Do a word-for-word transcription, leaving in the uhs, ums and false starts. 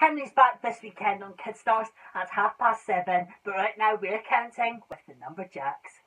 Henry's back this weekend on Kidstars at half past seven, but right now we're counting with the Numberjacks.